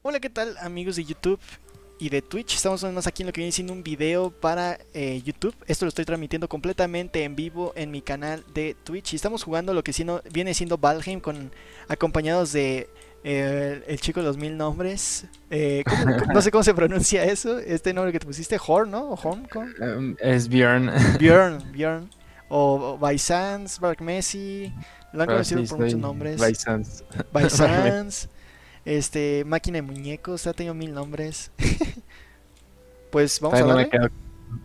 Hola, ¿qué tal amigos de YouTube y de Twitch? Estamos más aquí en lo que viene siendo un video para YouTube. Esto lo estoy transmitiendo completamente en vivo en mi canal de Twitch. Y estamos jugando lo que viene siendo Valheim acompañados de el chico de los mil nombres. No sé cómo se pronuncia eso, este nombre que te pusiste, Horn, ¿no? ¿O Horn? ¿Cómo? Es Bjorn. Bjorn. O Baisans, Bark Messi. Lo han Pero conocido sí, por muchos soy nombres. Bisons. Baisans. Máquina de muñecos, ha tenido mil nombres. Pues vamos a Todavía no me darle. quedo.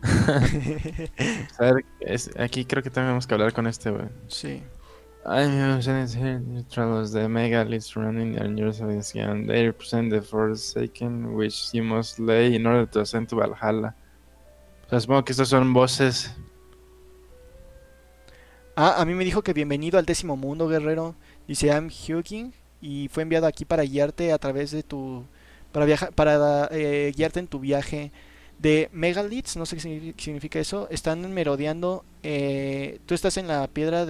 A ver, aquí creo que también tenemos que hablar con este, güey. Sí. I'm here neutrals the megalithics running and yours again. They represent the Forsaken, which you must slay in order to ascend to Valhalla. O sea, supongo que estos son voces. A mí me dijo que bienvenido al décimo mundo, guerrero. Dice I'm Hugin y fue enviado aquí para guiarte a través de tu. Para viajar, para guiarte en tu viaje de Megaliths, no sé qué significa eso. Están merodeando. Tú estás en la piedra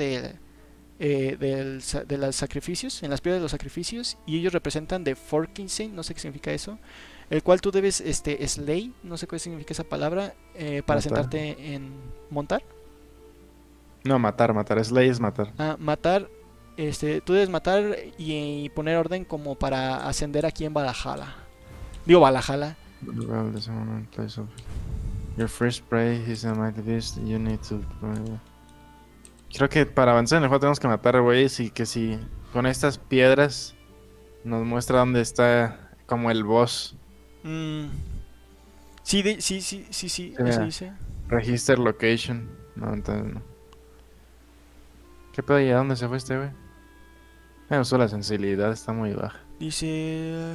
de los sacrificios, en las piedras de los sacrificios, y ellos representan de Forkinsen, no sé qué significa eso, el cual tú debes slay, no sé qué significa esa palabra, para Matar. sentarte en montar. No, matar. Slay es matar. Matar, tú debes matar y poner orden como para ascender aquí en Valhalla. Digo Valhalla. Well, there's one place of your first prey is a mighty beast. You need to. Creo que para avanzar en el juego tenemos que matar güeyes y que si con estas piedras nos muestra dónde está como el boss. Mm, sí, sí, Sí, eso mira, dice. register location. No, entonces no. ¿Qué pedo y a dónde se fue este güey? Me gustó la sensibilidad, está muy baja. Dice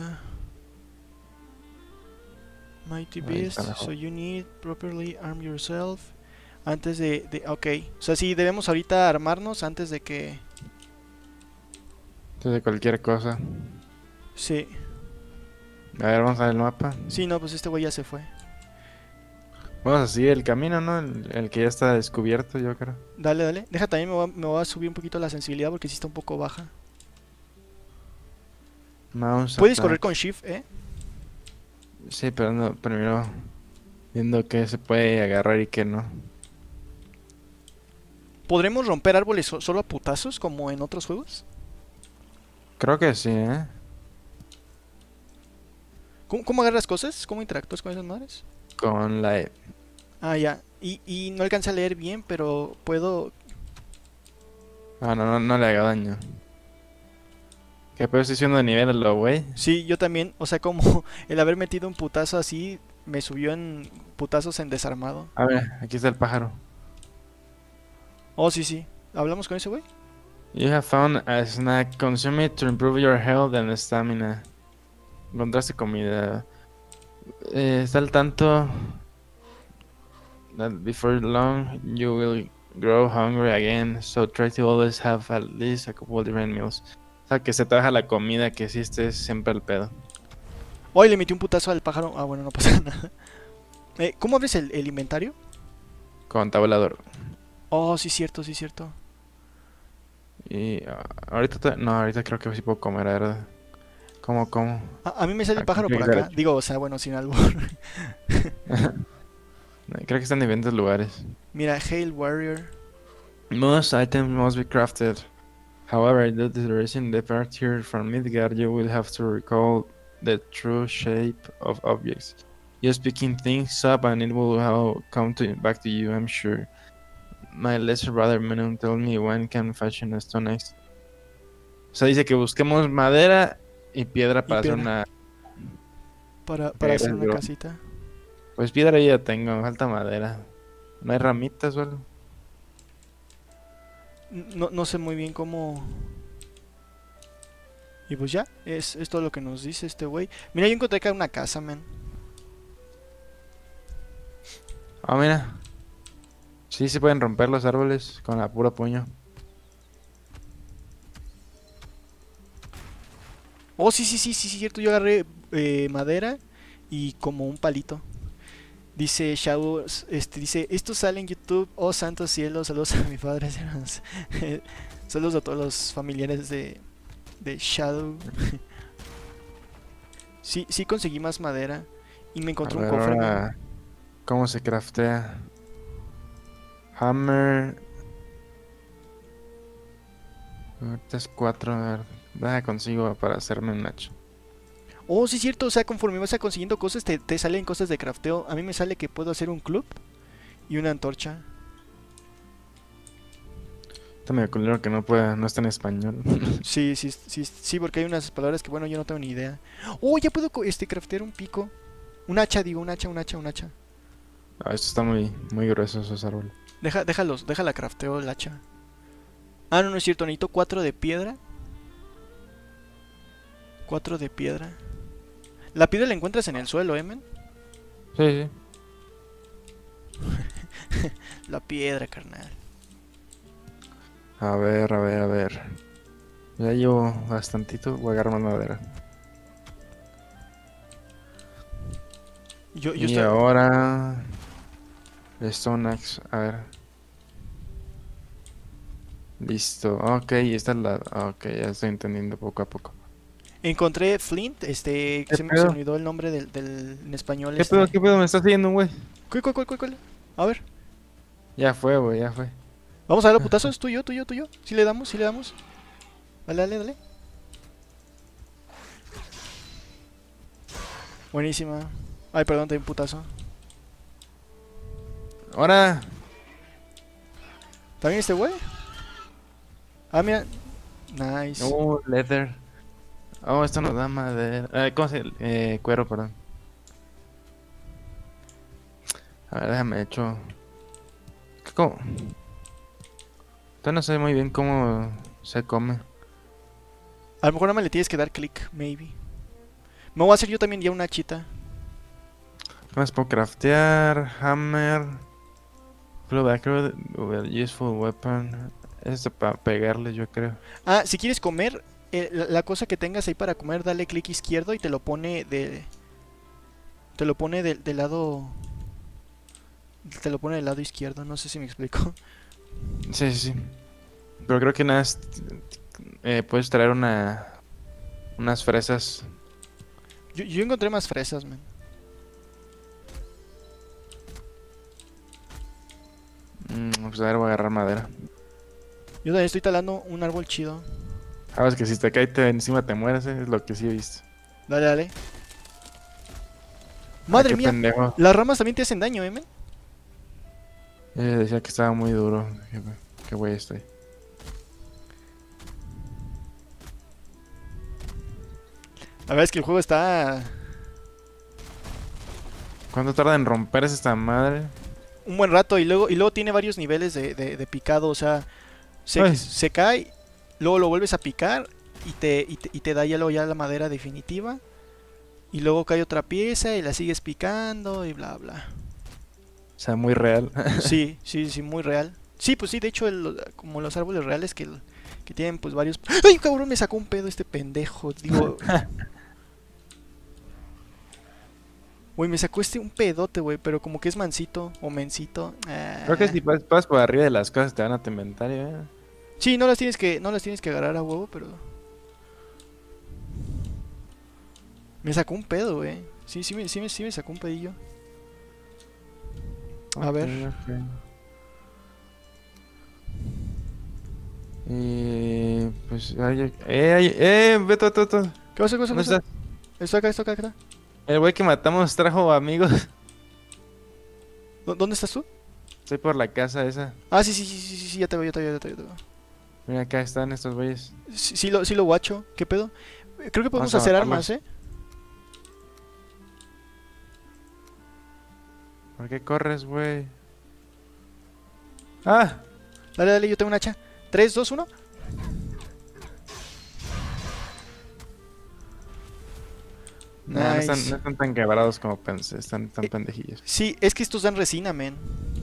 Mighty Ahí está Beast, so mejor. you need properly arm yourself. Antes ok, o sea, sí, debemos ahorita armarnos antes de que. Entonces de cualquier cosa. Sí, A ver, vamos a ver el mapa. sí, no, pues este güey ya se fue. Vamos a seguir el camino, ¿no? El que ya está descubierto, yo creo. Dale, dale. Deja también, me voy a subir un poquito la sensibilidad porque sí está un poco baja. Mouse Puedes correr attack. con Shift, ¿eh? Sí, pero no, primero viendo qué se puede agarrar y qué no. ¿Podremos romper árboles solo a putazos como en otros juegos? Creo que sí, ¿eh? ¿Cómo agarras cosas? ¿Cómo interactúas con esas madres? Con la E. Ah, ya. Y no alcancé a leer bien, pero puedo. Ah, no le haga daño. ¿Qué pedo estoy subiendo de nivel a lo güey? Sí, yo también. O sea, como el haber metido un putazo así me subió en putazos en desarmado. A ver, aquí está el pájaro. Oh, sí, sí. ¿Hablamos con ese güey? You have found a snack. Consume it to improve your health and stamina. Encontraste comida. Está al tanto that before long you will grow hungry again. So try to always have at least a couple of different meals. O sea, que se te baja la comida, que sí estés siempre al pedo. Hoy le metí un putazo al pájaro. Ah, bueno, no pasa nada. ¿Cómo abres el inventario? Con tabulador. Oh, sí, cierto, sí, cierto. Y ahorita, no, ahorita creo que sí puedo comer, ¿verdad? ¿Cómo? A mí me sale el Aquí pájaro tiene por que ser acá. hecho. Digo, o sea, bueno, sin albur. Creo que están en diferentes lugares. Mira, Hail Warrior. Most items must be crafted. However, due to the recent departure from Midgard, you will have to recall the true shape of objects. Just picking things up and it will all come back to you, I'm sure. My lesser brother Menum told me one can fashion a stone axe. O sea, dice que busquemos madera y piedra Y para hacer piedra. una... Para hacer Gracias, una bro. casita. Pues piedra ya tengo, me falta madera. ¿No hay ramitas o algo? No sé muy bien cómo. Y pues ya, es todo lo que nos dice este güey. Mira, yo encontré acá una casa, man. Ah, mira. Sí, se pueden romper los árboles con la pura puño. Oh, sí, cierto. Yo agarré madera y como un palito. Dice Shadow, dice, esto sale en YouTube. Oh, santos cielos, saludos a mi padre. Saludos a todos los familiares de Shadow. Sí, sí conseguí más madera. Y me A encontré un ver, cofre, men. ahora, ¿cómo se craftea? Hammer. Ahorita es 4. A ver, deja consigo para hacerme un hacha. Oh, sí es cierto, o sea, conforme vas a consiguiendo cosas, te salen cosas de crafteo. A mí me sale que puedo hacer un club y una antorcha. Está medio culero que no está en español. Sí, sí, sí, sí, porque hay unas palabras que, bueno, yo no tengo ni idea. Oh, ya puedo craftear un pico. Un hacha, digo, un hacha. Ah, esto está muy grueso esos árboles. Déjala crafteo el hacha. Ah, no, no es cierto, necesito 4 de piedra. 4 de piedra. La piedra la encuentras en el suelo, men. Sí, sí. La piedra, carnal. A ver, a ver, a ver. Ya llevo bastantito. Voy a agarrar más madera. Yo Y estoy... ahora... Stone Axe. A ver. Listo. Ok, esta es la... Ok, ya estoy entendiendo poco a poco. Encontré Flint, ¿Qué se me pedo? olvidó el nombre en español, ¿Qué pedo? ¿Qué pedo? ¿Me estás siguiendo, güey? ¿Cuál? A ver, Ya fue, güey, ya fue. vamos a dar los putazos, tú y yo. Si le damos, si le damos. Dale. Buenísima. Ay, perdón, te di un putazo. Ahora... ¿También este güey? Ah, mira. Nice. Leather. Oh, esto nos da madera. ¿Cómo se...? Cuero, perdón. A ver, déjame hecho... ¿Cómo? Yo no sé muy bien cómo se come. A lo mejor nada más le tienes que dar clic, maybe. Me voy a hacer yo también ya una chita. ¿Qué más puedo craftear? Hammer. Blue Backroad. Useful weapon. Esto para pegarle, yo creo. Ah, si quieres comer, la cosa que tengas ahí para comer, dale clic izquierdo y te lo pone de... Te lo pone del lado... Te lo pone del lado izquierdo, no sé si me explico. Sí, sí, sí. Pero creo que nada es... puedes traer unas fresas. Yo encontré más fresas, man. Pues a ver, voy a agarrar madera. Yo también estoy talando un árbol chido. Sabes que si te cae encima te mueres, es lo que sí he visto. Dale. Ah, Madre qué mía, pendejo. las ramas también te hacen daño, men. Decía que estaba muy duro. Qué güey estoy. La verdad es que el juego está ¿Cuánto tarda en romperse esta madre? un buen rato y luego tiene varios niveles de picado, o sea, Ay, se cae, luego lo vuelves a picar y te da ya luego ya la madera definitiva. Y luego cae otra pieza y la sigues picando y bla bla. o sea, muy real. Sí, muy real. Sí, pues sí, de hecho, como los árboles reales que tienen pues varios... ¡Ay, cabrón! Me sacó un pedo este pendejo. Digo, güey, me sacó un pedote, güey, pero como que es mansito o mencito. Creo que Ah. si pasas por arriba de las cosas te van a tu inventario, eh. Sí, no las tienes que agarrar a huevo, pero... Me sacó un pedo, güey. Sí me sacó un pedillo. A Ok, ver. ok. Y pues, Beto. ¿Qué pasa? ¿Dónde estás? Esto acá. El güey que matamos trajo amigos. ¿Dónde estás tú? Estoy por la casa esa. Ah, sí, ya te veo. Mira, acá están estos güeyes. Sí lo guacho. ¿Qué pedo? Creo que podemos Vamos a hacer armas, matarlos. ¿eh? ¿Por qué corres, güey? ¡Ah! Dale, yo tengo un hacha. 3, 2, 1. Nah, no Nice. están tan quebrados como pensé. Están tan pendejillos. Sí, es que estos dan resina, men.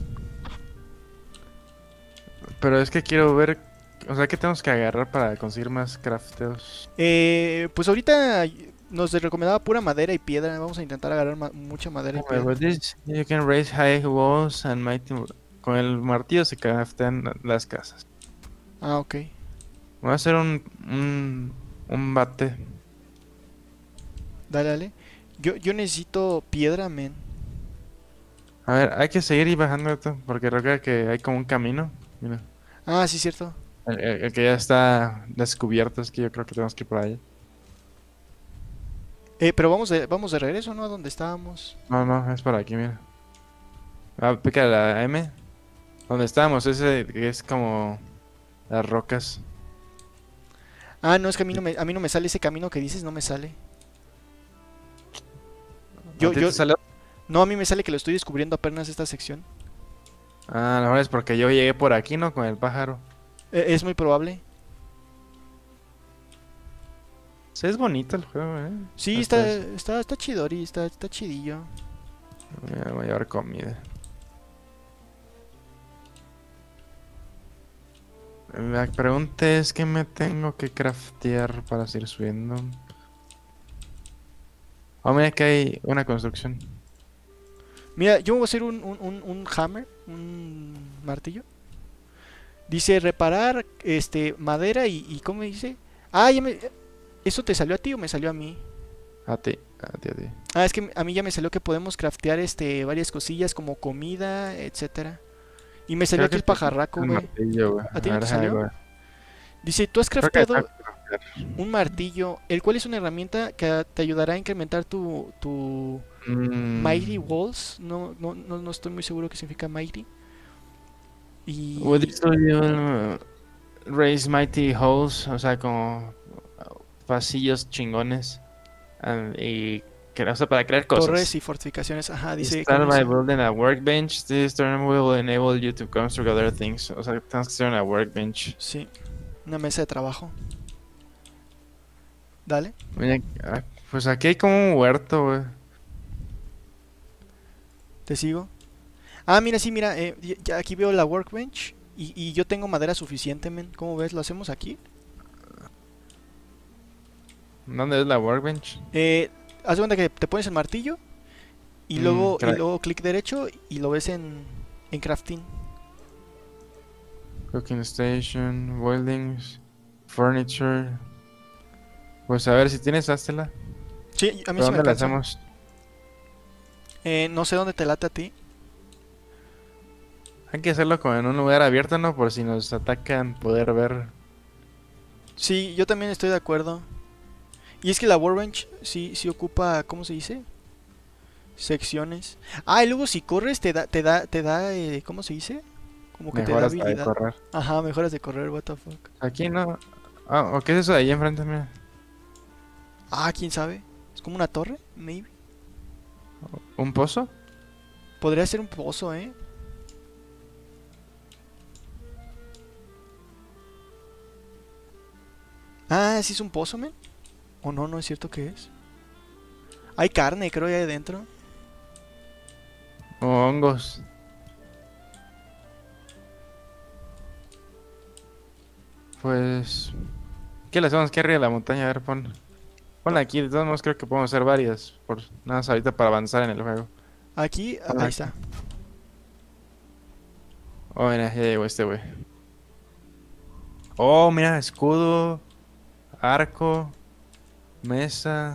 Pero es que quiero ver... O sea, ¿qué tenemos que agarrar para conseguir más crafteos? Pues ahorita nos recomendaba pura madera y piedra. Vamos a intentar agarrar mucha madera y piedra. With this, you can raise high walls and mighty... Con el martillo se craftean las casas. Ah, ok. Voy a hacer un bate. Dale, dale. Yo necesito piedra, men. A ver, hay que seguir y bajando esto, porque recuerda que hay como un camino. Mira, Ah, sí, cierto. el que ya está descubierto, es que yo creo que tenemos que ir por ahí. Pero vamos de regreso, ¿no? A donde estábamos. No, no, es por aquí, mira. Ah, pica la M. Donde estábamos, ese que es como las rocas. Ah, no, es que a mí no me sale ese camino que dices, no me sale. ¿A Yo, ti yo, te sale? no, a mí me sale que lo estoy descubriendo apenas esta sección. Ah, a lo mejor es porque yo llegué por aquí, ¿no? Con el pájaro. Es muy probable. Sí, es bonito el juego, ¿eh? Sí, Hasta eso. está chidori, está chidillo. Voy a llevar comida. La pregunta es ¿qué me tengo que craftear para seguir subiendo? Oh, mira que hay una construcción. Mira, yo voy a hacer un hammer, un martillo. Dice reparar madera y ¿cómo dice? Ah, ¿eso te salió a ti o me salió a mí? A ti, a ti, a ti. Ah, es que a mí ya me salió que podemos craftear varias cosillas como comida, etcétera. Y me salió Creo aquí que el es pajarraco, el güey. martillo, güey. ¿A ti A no ver, te déjame salió? ver. Dice, tú has Creo que tengo crafteado que craftear. un martillo, el cual es una herramienta que te ayudará a incrementar tu Mighty Mm, Walls. No estoy muy seguro qué significa Mighty. would Y you raise mighty holes? O sea, como pasillos chingones. Y o sea, para crear torres cosas. y fortificaciones. Ajá, dice con Start by eso. building a workbench. This turn will enable you to construct other things. O sea, tenemos que hacer una workbench. Sí, una mesa de trabajo. Dale, Mira, pues aquí hay como un huerto, güey. te sigo. Ah, mira, sí, mira, ya aquí veo la workbench y yo tengo madera suficiente, men. ¿Cómo ves? ¿Lo hacemos aquí? ¿Dónde es la workbench? Haz de cuenta que te pones el martillo y luego clic derecho y lo ves en crafting. Cooking station, weldings, furniture. Pues a ver si tienes, háztela. Sí, a mí ¿Pero sí me dónde la alcanza. hacemos? No sé dónde te late a ti. Hay que hacerlo como en un lugar abierto, ¿no? Por si nos atacan, poder ver. Sí, yo también estoy de acuerdo. Y es que la workbench sí ocupa, ¿cómo se dice? Secciones. Ah, y luego si corres te da, ¿cómo se dice? Como que te da Mejoras para habilidad. correr. Ajá, mejoras de correr, what the fuck. Aquí no. Ah, ¿o qué es eso de ahí enfrente, mira? Ah, quién sabe. Es como una torre, maybe. ¿Un pozo? Podría ser un pozo, ¿eh? Ah, sí es un pozo, men. O no, no es cierto que es. Hay carne, creo, ahí adentro. ¿O hongos? Pues... ¿Qué le hacemos aquí arriba de la montaña? A ver, ponla aquí. De todos modos creo que podemos hacer varias. Por nada más ahorita para avanzar en el juego. Aquí, Ponla ahí aquí. está. Oh, mira, ya llegó este güey. Oh, mira, escudo, arco, mesa,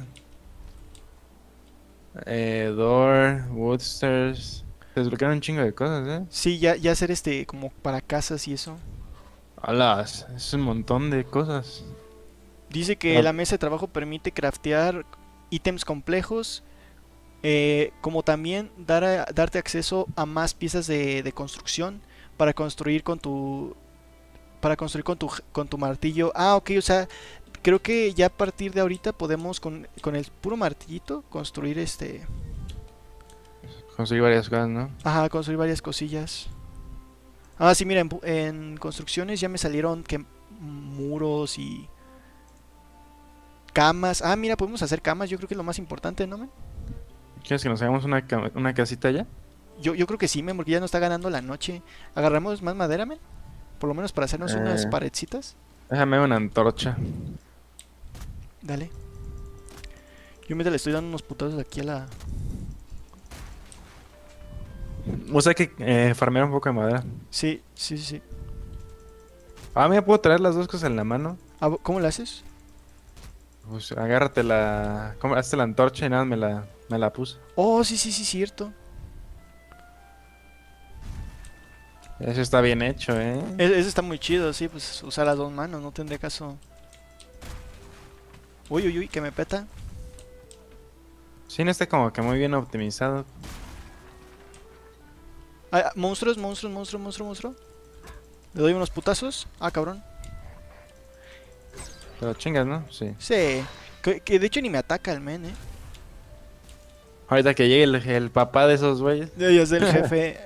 door, woodsters. Se desbloquearon un chingo de cosas, ¿eh? Sí, ya hacer como para casas y eso. Alas, es un montón de cosas. Dice que Ah, la mesa de trabajo permite craftear ítems complejos, como también darte acceso a más piezas de construcción para construir con tu martillo. Ah, ok, o sea, creo que ya a partir de ahorita podemos con el puro martillito construir conseguí varias cosas, ¿no? ajá, construir varias cosillas. Ah, sí, mira, en construcciones ya me salieron que muros y camas. Ah, mira, podemos hacer camas, yo creo que es lo más importante, ¿no, men? ¿Quieres que nos hagamos una casita allá? Yo creo que sí, men, porque ya nos está ganando la noche. Agarramos más madera, men, por lo menos para hacernos unas Eh, paredcitas. déjame una antorcha. Dale. Yo mientras le estoy dando unos putazos aquí a la... O sea que farmear un poco de madera. Sí, sí, sí, sí. Ah, mira, puedo traer las dos cosas en la mano. Ah, ¿cómo lo haces? Pues agárrate la... ¿Cómo? Hazte la antorcha y nada, me la puse. Oh, sí, sí, sí, cierto. Eso está bien hecho, ¿eh? Eso está muy chido, sí, pues usar las dos manos, no tendría caso. Uy, uy, uy, que me peta. Sí, no está como que muy bien optimizado. Ah, monstruos, monstruos, monstruo, monstruo, monstruo. Le doy unos putazos. Ah, cabrón. Pero chingas, ¿no? Sí. Sí. Que de hecho ni me ataca el men, Ahorita que llegue el papá de esos güeyes. Ya sé, el jefe.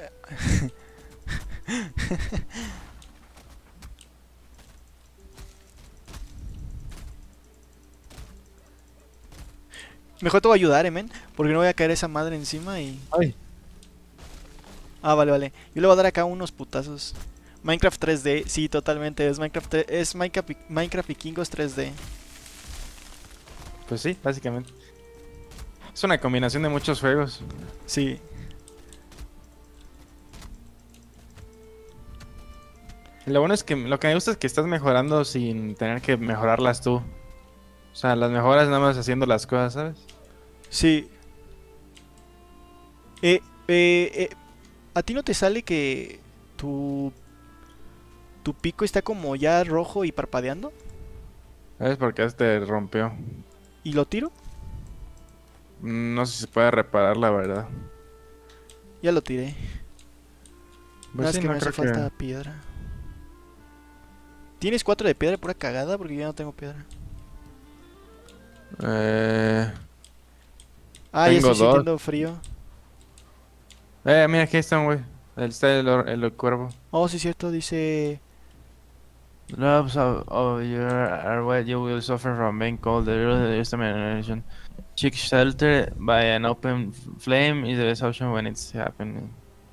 Mejor te voy a ayudar, men. Porque no voy a caer esa madre encima y... Ay. Ah, vale, vale. Yo le voy a dar acá unos putazos. Minecraft 3D, sí, totalmente. Es Minecraft Vikingos 3D. Pues sí, básicamente. Es una combinación de muchos juegos. Sí. Lo bueno es que lo que me gusta es que estás mejorando sin tener que mejorarlas tú. O sea, las mejoras nada más haciendo las cosas, ¿sabes? Sí. Eh, eh, eh, ¿A ti no te sale que tu, tu pico está como ya rojo y parpadeando? ¿Sabes por qué te rompió? ¿Y lo tiro? No sé si se puede reparar, la verdad. Ya lo tiré. Pues Nada, es sí, que no me hace creo falta que... piedra. ¿Tienes 4 de piedra pura cagada? Porque yo no tengo piedra. Eh, Ah, ya estoy tengo dos. sintiendo frío. Mira, aquí están, güey. Está el cuervo. Oh, sí, es cierto, dice... Lobes of your are what you will suffer from being cold. The early extermination. Chick shelter by an open flame is the best option when it's happening.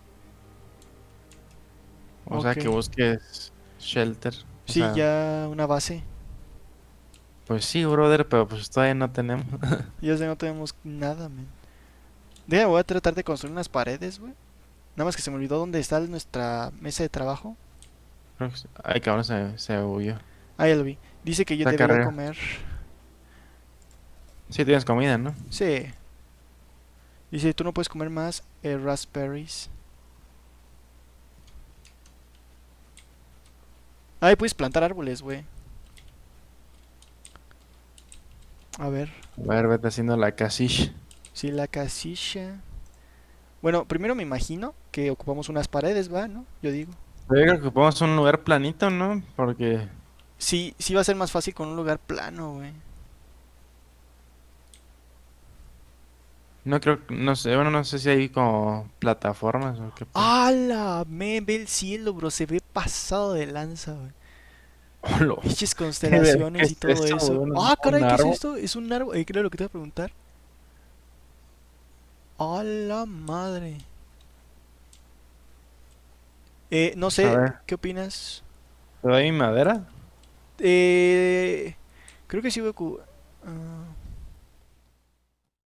O sea Ok. que busques shelter. O Sí, sea, ya una base. pues sí, brother, pero pues todavía no tenemos. Ya sé, no tenemos nada, man. Deja, voy a tratar de construir unas paredes, güey. Nada más que se me olvidó dónde está nuestra mesa de trabajo. Ay, cabrón, se huyó. Ah, ya lo vi. Dice que yo Esta debería carrera. comer. Sí, tienes comida, ¿no? Sí. Dice, tú no puedes comer más raspberries. Ay, puedes plantar árboles, güey. A ver. A ver, vete haciendo la casilla. Si la casilla... Bueno, primero me imagino que ocupamos unas paredes, ¿va? ¿No? Yo digo. Yo creo que podemos un lugar planito, ¿no? Porque Sí, sí va a ser más fácil con un lugar plano, güey. no creo, no sé, bueno, no sé si hay como plataformas o qué pedo. ¡Hala! Me ve el cielo, bro. Se ve pasado de lanza, güey. Hola. Pinches ¿Qué constelaciones y es todo esto, eso. weón? ¡Ah, ¿Un caray! ¿Qué es árbol? esto? Es un árbol. Creo lo que te iba a preguntar. ¡A la madre! No A sé, ver, ¿qué opinas? ¿te doy madera? Eh, Creo que sí voy a... ah,